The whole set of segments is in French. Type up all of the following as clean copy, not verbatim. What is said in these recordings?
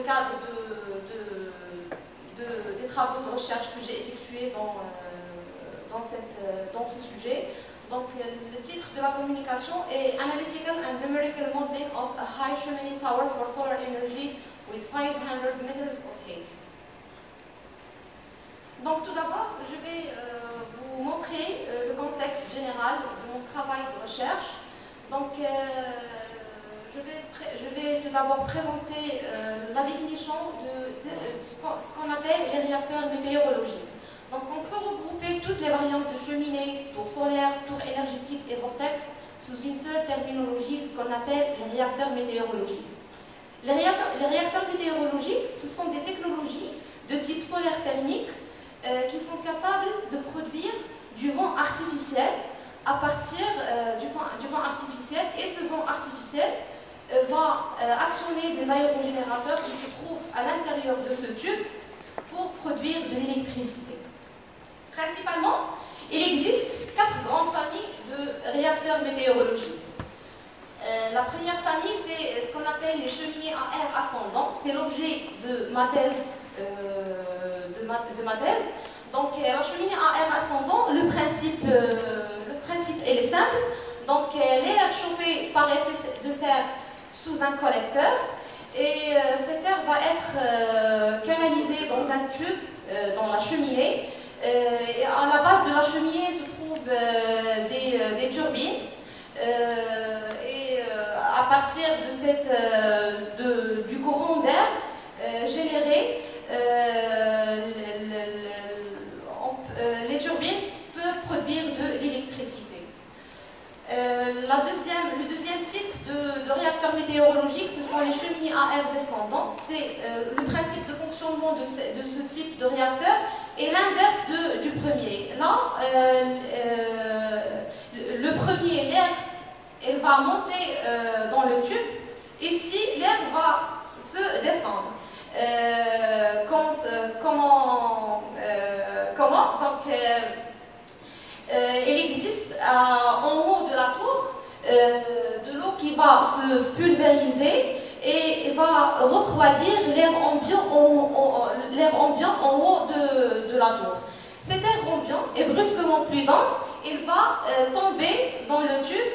cadre des travaux de recherche que j'ai effectués dans ce sujet. Donc, le titre de la communication est Analytical and Numerical Modeling of a High Chimney Tower for Solar Energy with 500 meters of height. Donc, tout d'abord, je vais vous montrer le contexte général de mon travail de recherche. Donc, je vais tout d'abord présenter la définition de ce qu'on appelle les réacteurs météorologiques. Donc, on peut regrouper toutes les variantes de cheminée, tour solaire, tour énergétique et vortex sous une seule terminologie, ce qu'on appelle les réacteurs météorologiques. Les réacteurs météorologiques, ce sont des technologies de type solaire thermique qui sont capables de produire du vent artificiel à partir du vent artificiel, et ce vent artificiel va actionner des aérogénérateurs qui se trouvent à l'intérieur de ce tube pour produire de l'électricité. Principalement, il existe 4 grandes familles de réacteurs météorologiques. La première famille, c'est ce qu'on appelle les cheminées à air ascendant. C'est l'objet de ma thèse. Donc, la cheminée à air ascendant, le principe est simple. Donc, l'air chauffé par effet de serre sous un collecteur, et cet air va être canalisé dans un tube, dans la cheminée. Et à la base de la cheminée se trouvent des turbines. Et à partir du courant d'air généré, les turbines peuvent produire de l'électricité. Le deuxième type de réacteurs météorologiques, ce sont les cheminées à air descendant. C'est le principe de fonctionnement de ce type de réacteur est l'inverse du premier. Là, le premier, l'air, elle va monter dans le tube. Ici, l'air va se descendre. Comment donc, il existe en haut de la tour de l'eau qui va se pulvériser et va refroidir l'air ambiant en haut de la tour. Cet air ambiant est brusquement plus dense, il va tomber dans le tube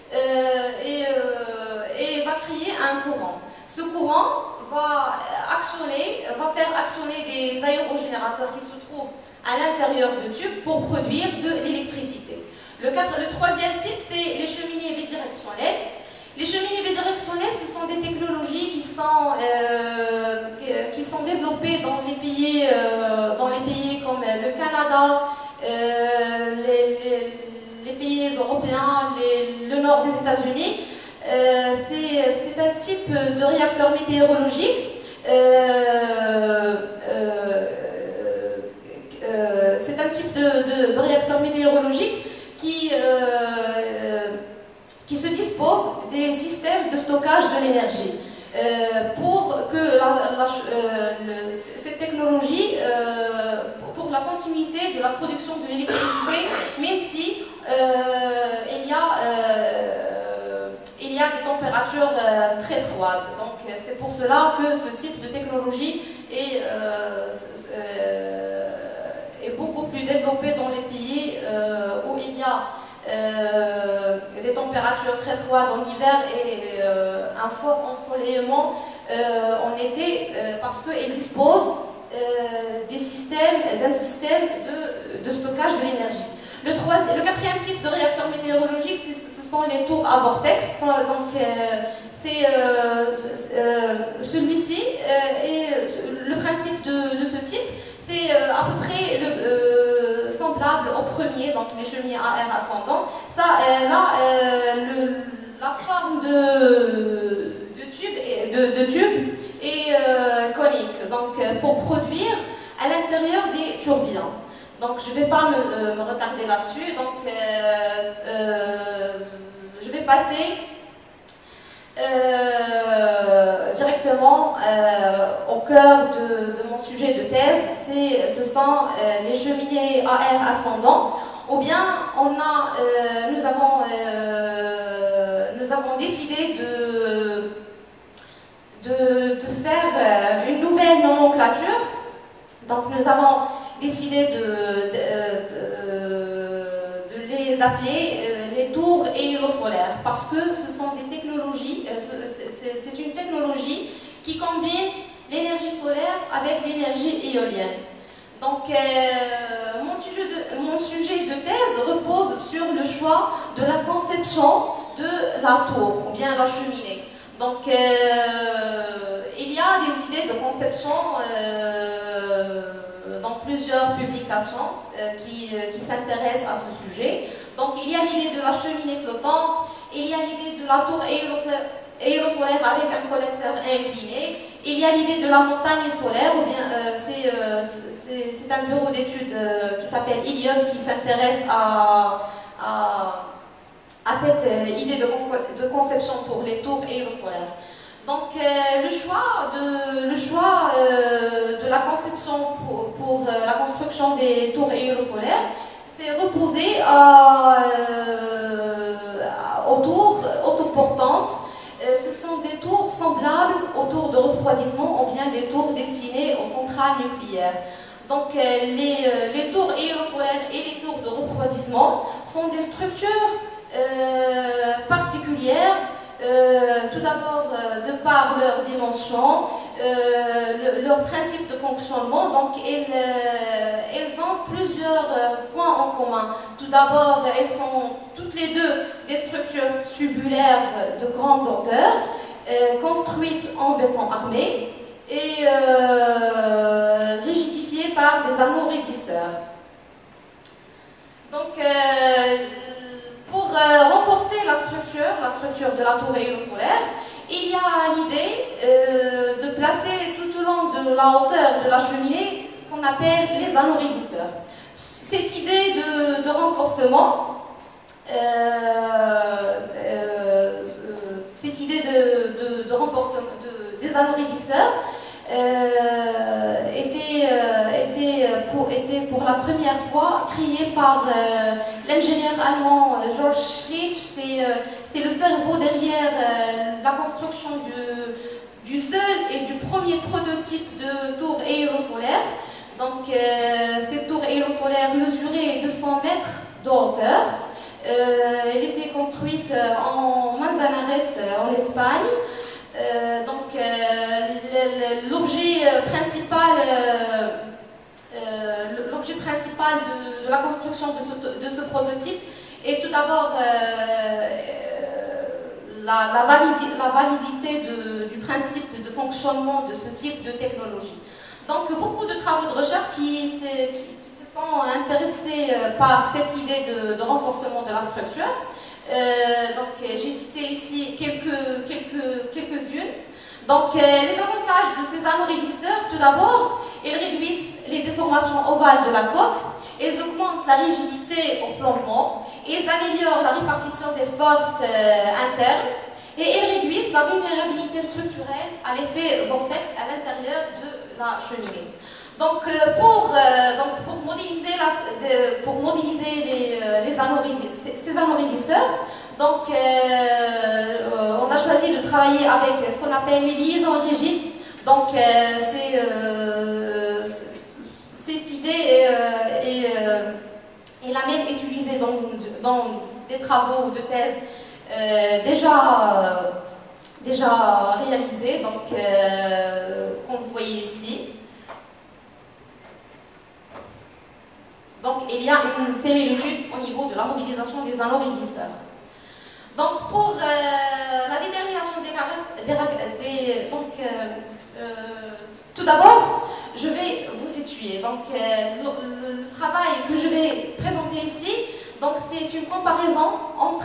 et va créer un courant. Ce courant va faire actionner des aérogénérateurs qui se trouvent à l'intérieur du tube pour produire de l'électricité. Le troisième type, c'est les cheminées bidirectionnelles. Les cheminées bidirectionnelles, ce sont des technologies qui sont développées dans les pays comme le Canada, les pays européens, le nord des États-Unis. C'est un type de réacteur météorologique de réacteur météorologique qui se dispose des systèmes de stockage de l'énergie pour que cette technologie, pour la continuité de la production de l'électricité, même si il y a des températures très froides. Donc c'est pour cela que ce type de technologie est beaucoup plus développé dans les pays où il y a des températures très froides en hiver et un fort ensoleillement en été, parce qu'ils disposent d'un système de stockage de l'énergie. Le quatrième type de réacteur météorologique, ce sont les tours à vortex. Donc, celui-ci et le principe de ce type, c'est à peu près semblable au premier, donc les cheminées à air ascendant. Ça, la forme de tube est conique, donc pour produire à l'intérieur des turbines. Donc je ne vais pas me retarder là-dessus, donc je vais passer directement au cœur de mon sujet de thèse. Ce sont les cheminées à air ascendant, ou bien nous avons décidé de faire nouvelle nomenclature. Donc nous avons décidé de les appeler les tours éolosolaires parce que ce sont des technologies, c'est une technologie qui combine l'énergie solaire avec l'énergie éolienne. Donc mon sujet de thèse repose sur le choix de la conception de la tour ou bien la cheminée. Donc il y a des idées de conception dans plusieurs publications qui s'intéressent à ce sujet. Donc il y a l'idée de la cheminée flottante, il y a l'idée de la tour éolosolaire avec un collecteur incliné, il y a l'idée de la montagne solaire, ou bien c'est un bureau d'études qui s'appelle Elliott qui s'intéresse à cette idée de conception pour les tours éolosolaires. Donc le choix de la conception pour la construction des tours éolosolaires s'est reposé aux tours autoportantes. Ce sont des tours semblables aux tours de refroidissement ou bien les tours destinées aux centrales nucléaires. Donc les tours éolosolaires et les tours de refroidissement sont des structures particulières, tout d'abord de par leur dimension, leur principe de fonctionnement. Donc elles ont plusieurs points en commun. Tout d'abord, elles sont toutes les deux des structures tubulaires de grande hauteur, construites en béton armé et rigidifiées par des anneaux raidisseurs. Donc pour renforcer la structure de la tour éolosolaire, il y a l'idée de placer tout au long de la hauteur de la cheminée ce qu'on appelle les anneaux raidisseurs. Cette idée de renforcement, des anneaux raidisseurs était pour la première fois créé par l'ingénieur allemand Georg Schlick. C'est le cerveau derrière la construction du seul et du premier prototype de tour éolosolaire. Donc cette tour éolosolaire mesurait 200 mètres de hauteur. Elle était construite en Manzanares en Espagne. Donc l'objet principal de la construction de ce prototype est tout d'abord la validité du principe de fonctionnement de ce type de technologie. Donc beaucoup de travaux de recherche qui se sont intéressés par cette idée de renforcement de la structure. Donc j'ai cité ici quelques-unes. Donc les avantages de ces anneaux raidisseurs, tout d'abord, ils réduisent les déformations ovales de la coque, ils augmentent la rigidité au flanquement, ils améliorent la répartition des forces internes et ils réduisent la vulnérabilité structurelle à l'effet vortex à l'intérieur de la cheminée. Donc pour modéliser ces anneaux raidisseurs, donc on a choisi de travailler avec ce qu'on appelle les liaisons rigides. Donc cette idée est la même utilisée dans des travaux de thèse déjà réalisés, donc comme vous voyez ici. Donc il y a une similitude au niveau de la modélisation des anneaux raidisseurs. Donc pour la détermination tout d'abord, je vais vous situer. Donc le travail que je vais présenter ici, donc c'est une comparaison entre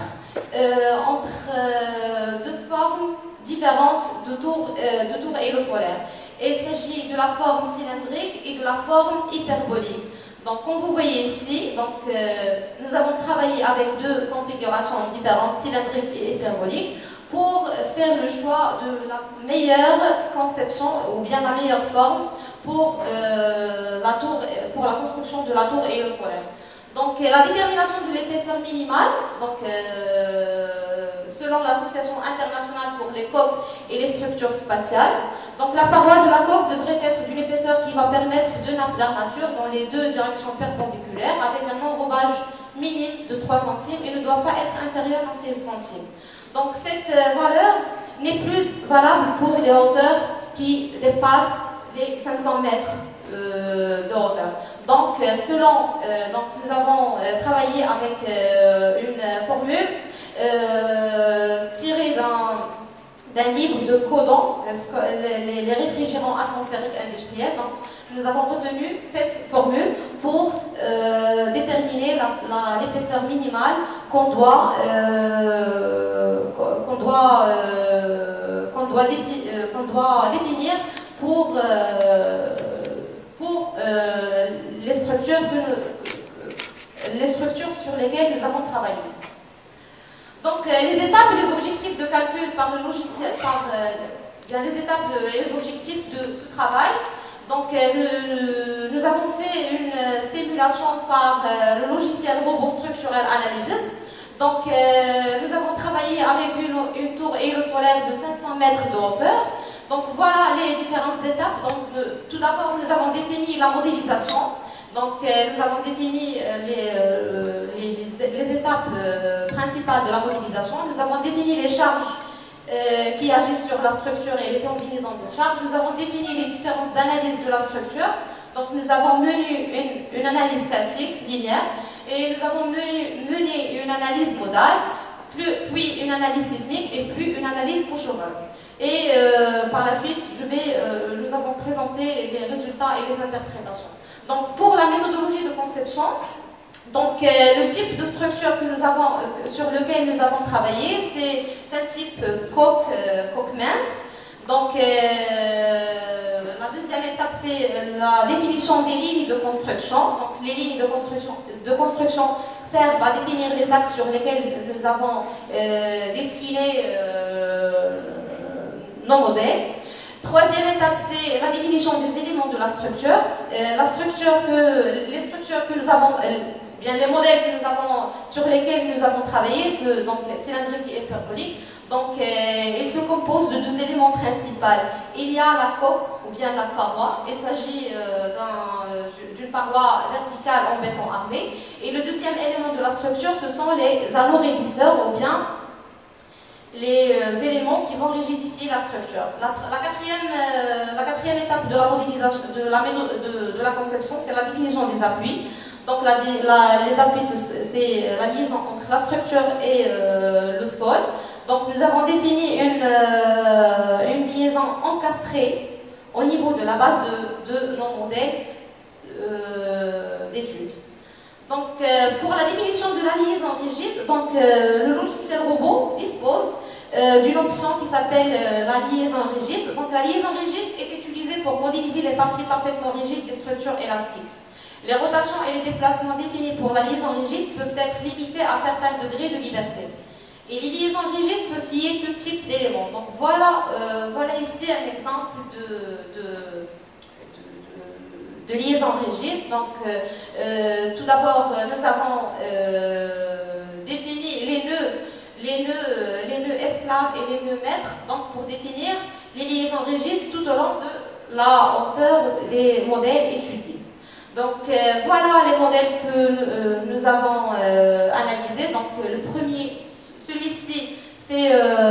deux formes différentes de tours éolosolaires. Il s'agit de la forme cylindrique et de la forme hyperbolique. Donc, comme vous voyez ici, donc, nous avons travaillé avec deux configurations différentes, cylindrique et hyperbolique, pour faire le choix de la meilleure conception ou bien la meilleure forme pour la construction de la tour éolosolaire. Donc, la détermination de l'épaisseur minimale, donc, selon l'Association internationale pour les coques et les structures spatiales. Donc la paroi de la coque devrait être d'une épaisseur qui va permettre deux nappes d'armature dans les deux directions perpendiculaires avec un enrobage minime de 3 centimes et ne doit pas être inférieur à 16 centimes. Donc cette valeur n'est plus valable pour les hauteurs qui dépassent les 500 mètres de hauteur. Donc, nous avons travaillé avec une formule tirée d'un livre de Codan, les réfrigérants atmosphériques industriels. Donc, nous avons retenu cette formule pour déterminer l'épaisseur minimale qu'on doit définir pour les structures sur lesquelles nous avons travaillé. Donc, les étapes et les objectifs de calcul par le logiciel, les étapes et les objectifs de ce travail. Donc, nous avons fait une simulation par le logiciel Robot Structural Analysis. Donc, nous avons travaillé avec une tour héliosolaire de 500 mètres de hauteur. Donc, voilà les différentes étapes. Donc, tout d'abord, nous avons défini la modélisation. Donc, nous avons défini les étapes principales de la modélisation. Nous avons défini les charges qui agissent sur la structure et les combinaisons de charges. Nous avons défini les différentes analyses de la structure. Donc, nous avons mené une analyse statique, linéaire, et nous avons mené une analyse modale, puis une analyse sismique et puis une analyse couche-au-vol. Et par la suite, nous avons présenté les résultats et les interprétations. Donc, pour la méthodologie de conception, donc, le type de structure sur lequel nous avons travaillé, c'est un type coque mince. Donc, la deuxième étape, c'est la définition des lignes de construction. Donc, les lignes de construction servent à définir les axes sur lesquels nous avons dessiné nos modèles. Troisième étape, c'est la définition des éléments de la structure. Les structures que nous avons, les modèles sur lesquels nous avons travaillé, donc cylindrique et hyperbolique, donc ils se composent de deux éléments principaux. Il y a la coque ou bien la paroi. Il s'agit d'une paroi verticale en béton armé. Et le deuxième élément de la structure, ce sont les anneaux raidisseurs ou bien les éléments qui vont rigidifier la structure. La quatrième étape de la modélisation, de la conception, c'est la définition des appuis. Donc les appuis, c'est la liaison entre la structure et le sol. Donc nous avons défini une liaison encastrée au niveau de la base de nos modèles d'études. Donc pour la définition de la liaison rigide, donc, le logiciel robot dispose d'une option qui s'appelle la liaison rigide. Donc la liaison rigide est utilisée pour modéliser les parties parfaitement rigides des structures élastiques. Les rotations et les déplacements définis pour la liaison rigide peuvent être limités à certains degrés de liberté. Et les liaisons rigides peuvent lier tout type d'éléments. Donc voilà ici un exemple de liaison rigide. Donc tout d'abord, nous avons défini les nœuds esclaves et les nœuds maîtres, donc pour définir les liaisons rigides tout au long de la hauteur des modèles étudiés. Donc voilà les modèles que nous avons analysés. Donc le premier, celui-ci, c'est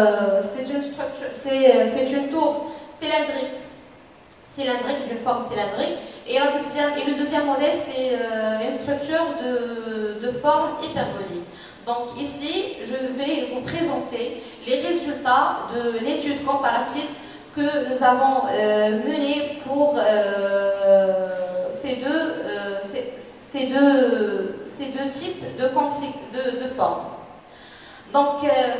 une tour cylindrique d'une forme cylindrique. Et le deuxième modèle, c'est une structure de forme hyperbolique. Donc ici, je vais vous présenter les résultats de l'étude comparative que nous avons menée pour ces deux types de formes. Donc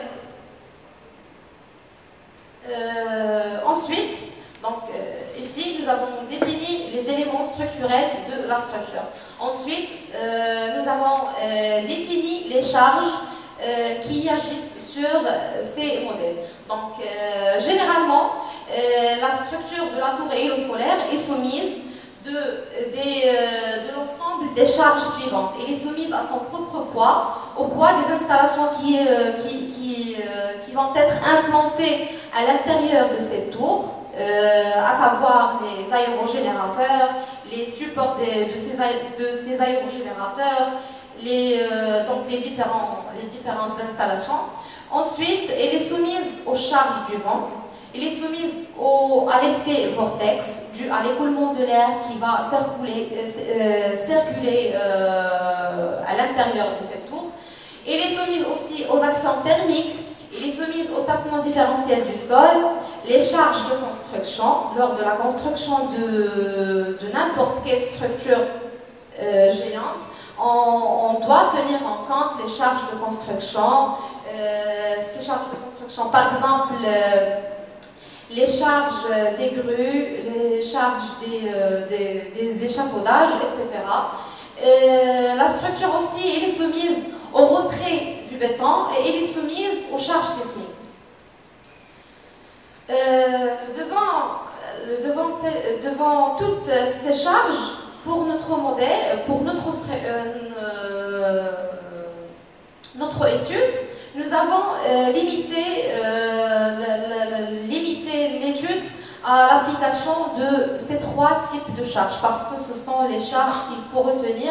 ensuite, ici nous avons défini les éléments structurels de la structure. Ensuite, nous avons défini les charges qui agissent sur ces modèles. Donc généralement, la structure de la tour héliosolaire est soumise de l'ensemble des charges suivantes. Elle est soumise à son propre poids, au poids des installations qui vont être implantées à l'intérieur de cette tour à savoir les aérogénérateurs, les supports de ces aérogénérateurs, donc les différentes installations. Ensuite, elle est soumise aux charges du vent. Elle est soumise à l'effet vortex, dû à l'écoulement de l'air qui va circuler à l'intérieur de cette tour. Elle est soumise aussi aux actions thermiques. Elle est soumise au tassement différentiel du sol, les charges de construction. Lors de la construction de n'importe quelle structure géante, on doit tenir en compte les charges de construction. Ces charges de construction, par exemple, les charges des grues, les charges des échafaudages, etc. La structure aussi, elle est soumise au retrait du béton et elle est soumise aux charges sismiques. Devant toutes ces charges, pour notre modèle, pour notre étude, nous avons limité l'étude à l'application de ces trois types de charges, parce que ce sont les charges qu'il faut retenir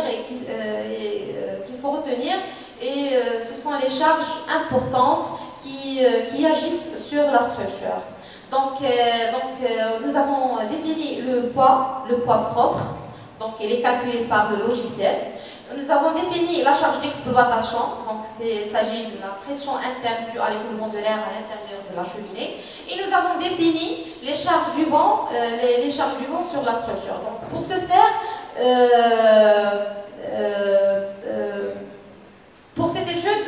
et ce sont les charges importantes qui agissent sur la structure. Donc, nous avons défini le poids propre, donc il est calculé par le logiciel. Nous avons défini la charge d'exploitation, donc il s'agit de la pression interne due à l'écoulement de l'air à l'intérieur de la cheminée. Et nous avons défini les charges du vent, les charges du vent sur la structure. Donc, pour ce faire, pour cette étude,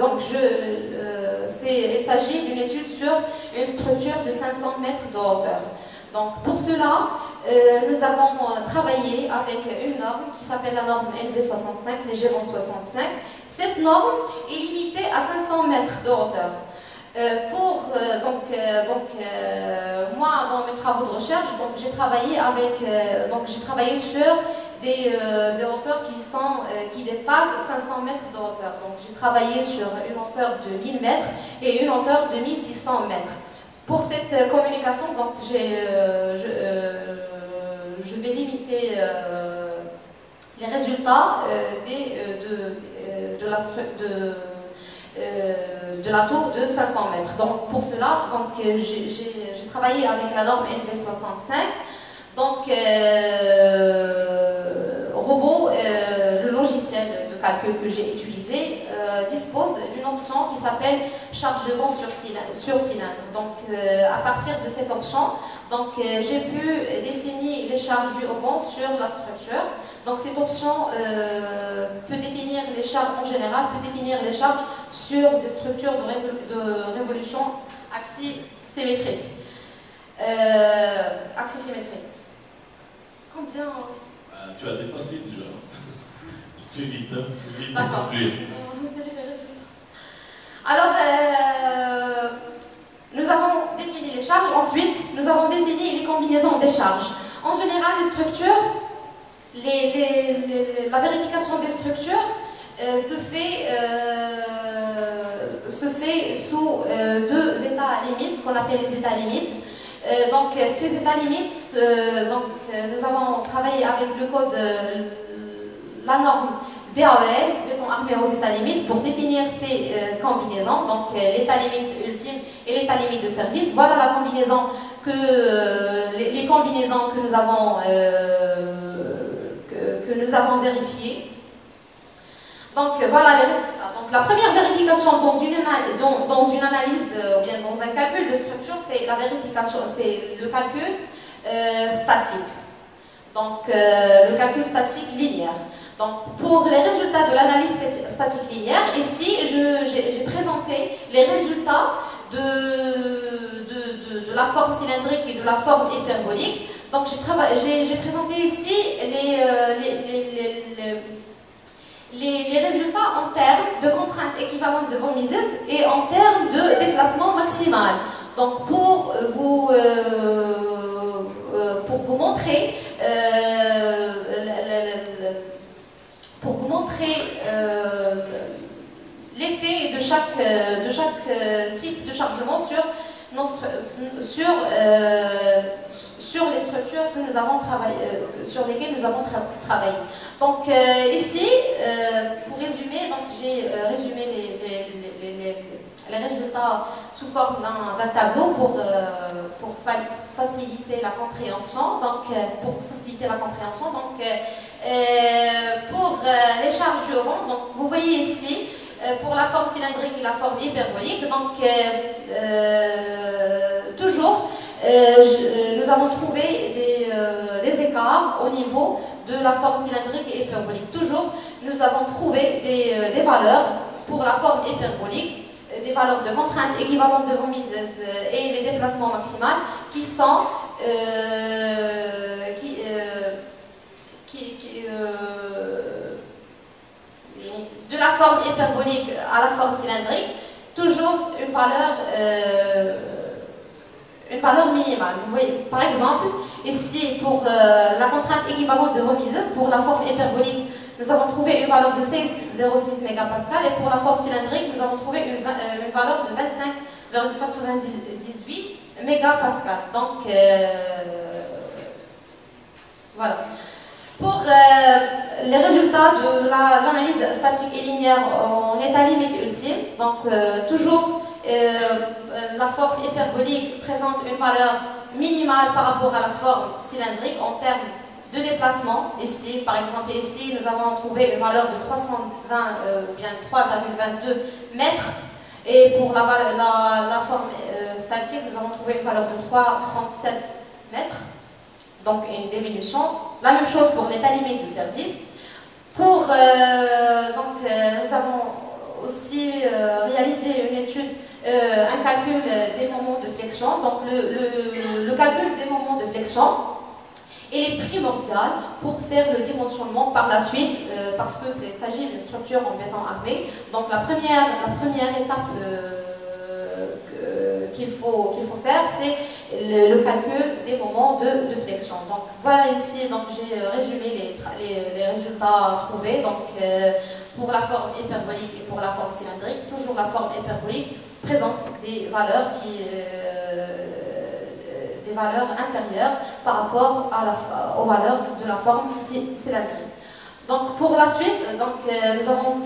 il s'agit d'une étude sur une structure de 500 mètres de hauteur. Donc, pour cela, nous avons travaillé avec une norme qui s'appelle la norme LV65, légèrement 65. Cette norme est limitée à 500 mètres de hauteur. Moi, dans mes travaux de recherche, j'ai travaillé sur des hauteurs qui dépassent 500 mètres de hauteur. Donc, j'ai travaillé sur une hauteur de 1000 mètres et une hauteur de 1600 mètres. Pour cette communication, donc, je vais limiter les résultats de la tour de 500 mètres. Donc, pour cela, j'ai travaillé avec la norme LV65. Donc, le logiciel de calcul que j'ai utilisé dispose d'une option qui s'appelle charge de vent sur cylindre. Donc, à partir de cette option, j'ai pu définir les charges dues au vent sur la structure. Donc, cette option peut définir les charges en général, peut définir les charges sur des structures de révolution axisymétrique. Combien? Tu as dépassé déjà. Tu es vite, d'accord. Alors, nous avons défini les charges. Ensuite, nous avons défini les combinaisons des charges. En général, les structures, la vérification des structures se fait sous deux états limites, ce qu'on appelle les états limites. Donc, ces états limites, nous avons travaillé avec le code, la norme BAEL, béton armé aux états limites, pour définir ces combinaisons, donc l'état limite ultime et l'état limite de service. Voilà la combinaison les combinaisons que nous avons vérifiées. Donc voilà les résultats. Donc la première vérification dans une analyse ou bien dans un calcul de structure, c'est la vérification, c'est le calcul statique. Donc le calcul statique linéaire. Donc pour les résultats de l'analyse statique linéaire, ici j'ai présenté les résultats de la forme cylindrique et de la forme hyperbolique. Donc j'ai présenté ici les résultats en termes de contraintes équivalentes de von Mises et en termes de déplacement maximal. Donc pour vous montrer l'effet de chaque type de chargement sur sur les structures que nous avons sur lesquelles nous avons travaillé. Donc ici, pour résumer, j'ai résumé les résultats sous forme d'un tableau pour faciliter la compréhension. Donc, pour les charges du vent, donc vous voyez ici, pour la forme cylindrique et la forme hyperbolique, donc toujours nous avons trouvé des écarts au niveau de la forme cylindrique et hyperbolique. Toujours nous avons trouvé des valeurs pour la forme hyperbolique, des valeurs de contrainte équivalentes de remise et les déplacements maximaux qui sont de la forme hyperbolique à la forme cylindrique, toujours une valeur minimale. Vous voyez, par exemple, ici pour la contrainte équivalente de remise, pour la forme hyperbolique, nous avons trouvé une valeur de 6,06 mégapascal et pour la forme cylindrique, nous avons trouvé une valeur de 25,98 mégapascal. Donc, voilà. Pour les résultats de l'analyse statique et linéaire en état limite ultime, donc toujours la forme hyperbolique présente une valeur minimale par rapport à la forme cylindrique en termes de déplacement. Ici, par exemple, ici, nous avons trouvé une valeur de 3,22 mètres. Et pour la forme statique, nous avons trouvé une valeur de 3,37 mètres. Donc, une diminution. La même chose pour l'état limite de service. Nous avons aussi réalisé une étude, un calcul des moments de flexion. Donc, le calcul des moments de flexion, il est primordial pour faire le dimensionnement par la suite, parce que s'agit d'une structure en béton armé. Donc, la première étape qu'il faut faire, c'est le calcul des moments de flexion. Donc voilà ici, j'ai résumé les résultats trouvés. Donc pour la forme hyperbolique et pour la forme cylindrique, toujours la forme hyperbolique présente des valeurs inférieures par rapport aux valeurs de la forme cylindrique. Donc pour la suite, nous avons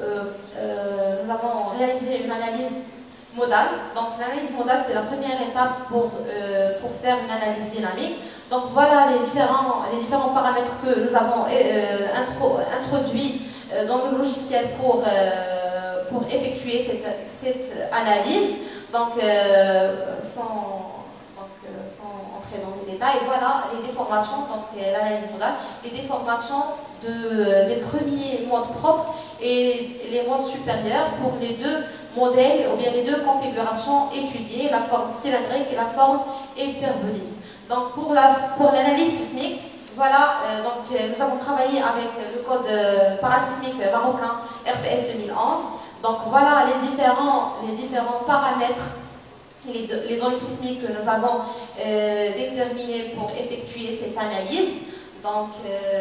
réalisé une analyse modale. Donc l'analyse modale, c'est la première étape pour faire une analyse dynamique. Donc voilà les différents paramètres que nous avons introduits dans le logiciel pour effectuer cette analyse. Donc sans entrer dans les détails, voilà les déformations, donc l'analyse modale, les déformations des premiers modes propres et les modes supérieurs pour les deux modèles ou bien les deux configurations étudiées, la forme cylindrique et la forme hyperbolique. Donc pour l'analyse sismique, voilà, nous avons travaillé avec le code parasismique marocain RPS 2011. Donc voilà les différents paramètres et les données sismiques que nous avons déterminées pour effectuer cette analyse. Donc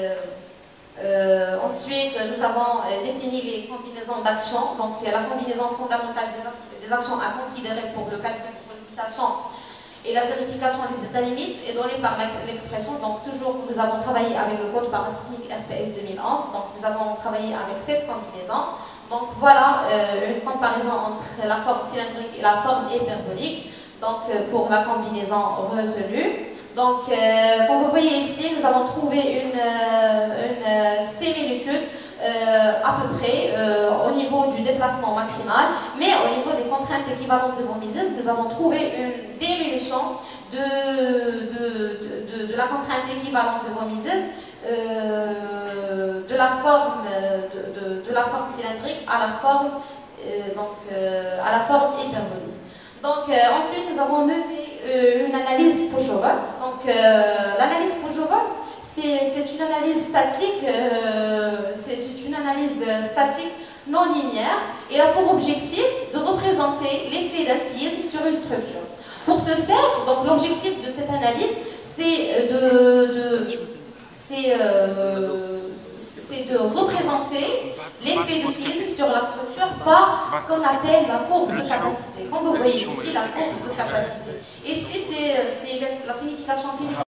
ensuite, nous avons défini les combinaisons d'actions, donc la combinaison fondamentale des actions à considérer pour le calcul de sollicitation et la vérification des états limites est donnée par l'expression. Donc toujours, nous avons travaillé avec le code parasismique RPS 2011, donc nous avons travaillé avec cette combinaison. Donc voilà une comparaison entre la forme cylindrique et la forme hyperbolique, donc pour la combinaison retenue. Donc, comme vous voyez ici, nous avons trouvé une similitude à peu près au niveau du déplacement maximal, mais au niveau des contraintes équivalentes de Von-Mises, nous avons trouvé une diminution de la contrainte équivalente de Von-Mises de la forme cylindrique à la forme hyperbolique. Donc ensuite nous avons mené une analyse Pochova. Donc l'analyse Pochova, c'est une analyse statique, non linéaire. Elle a pour objectif de représenter l'effet d'un séisme sur une structure. Pour ce faire, donc l'objectif de cette analyse, c'est de représenter l'effet de séisme sur la structure par ce qu'on appelle la courbe de capacité. Comme vous voyez ici, la courbe de capacité. Ici, c'est la signification physique.